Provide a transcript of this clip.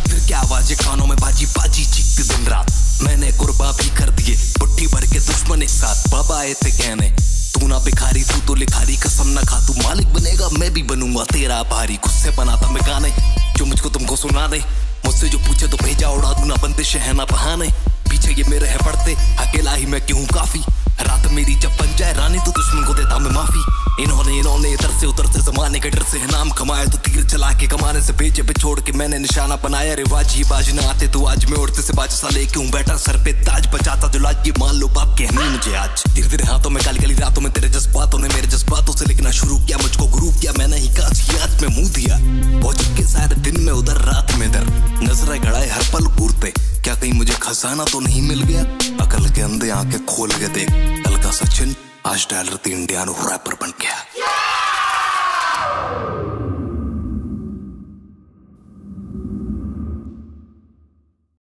फिर क्या आवाजें कानों में बाजी बाजी चीखती दिन रात। मैंने कुर्बा भी कर दिए बुट्टी भर के दुश्मन एक साथ। बाबा आए थे कहने तू ना भिखारी तू तो लिखारी, कसम ना खा तू मालिक बनेगा मैं भी बनूंगा तेरा भारी। खुद से बनाता मैं गाने जो मुझको तुमको सुना दे, मुझसे जो पूछे तो भेजा उड़ा दूं ना बंदिश है ना बहाने। पीछे ये मेरे है पड़ते अकेला ही मैं क्यों काफी, रात मेरी जब बन जाए रानी तो दुश्मन को देता मैं माफी। इन्होंने इधर से उधर से जमाने के डर से है नाम कमाया, तो तीर चला के कमाने से बेचे पे छोड़ के मैंने निशाना बनाया। रिवाज ही बाज ना आते तो आज मैं उड़ते से बाज सा लेके हूँ बैठा सर पे ताज, बचाता जो लाज ये मान लो बाप कहनी मुझे आज। धीरे धीरे हाथों में काली काली रातों में तेरे जज्बातों ने मेरे जज्बातों से लिखना शुरू किया, मुझको गुरु किया मैंने ही काज की आज में मुंह दिया। पहुंच के सारे दिन में उधर रात में इधर नजरें गड़ाए हर पल घूरते, क्या कहीं मुझे खजाना तो नहीं मिल गया। अकल के अंधे आंखें खोल के देख, कल का सचिन आज $3 इंडियन रैपर बन गया।